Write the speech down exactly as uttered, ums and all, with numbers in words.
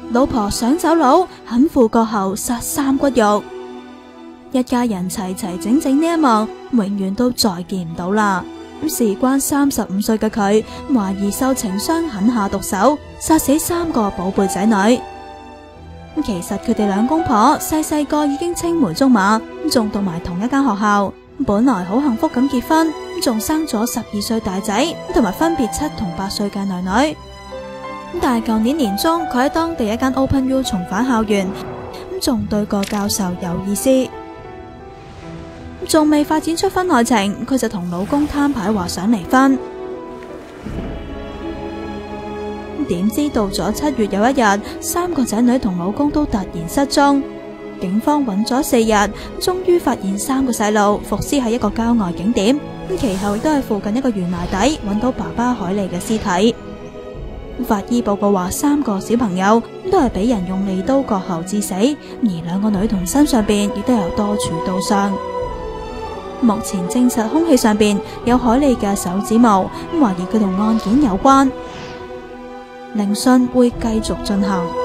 老婆想走佬，狠赴割喉殺三骨肉，一家人齊齊整整呢一幕，永遠都再見唔到啦。咁事關三十五歲嘅佢，懷疑受情傷狠下毒手，殺死三個寶貝仔女。其實佢哋兩公婆細細個已經青梅竹馬，仲讀埋同一間學校，本來好幸福咁結婚，仲生咗十二歲大仔，同埋分別七同八歲嘅女女。但係舊年年中，佢喺當地一間 Open U 重返校園，仲對個教授有意思，仲未發展出婚外情，佢就同老公攤牌話想離婚。點知到咗七月有一日，三個仔女同老公都突然失蹤，警方揾咗四日，終於發現三個細路伏屍喺一個郊外景點。其後亦都喺附近一個懸崖底揾到爸爸海莉嘅屍體。法醫報告話，三個小朋友都係俾人用利刀割喉致死，而兩個女童身上邊亦都有多處刀傷。目前證實空氣上邊有海莉嘅手指毛，懷疑佢同案件有關。聆訊會繼續進行。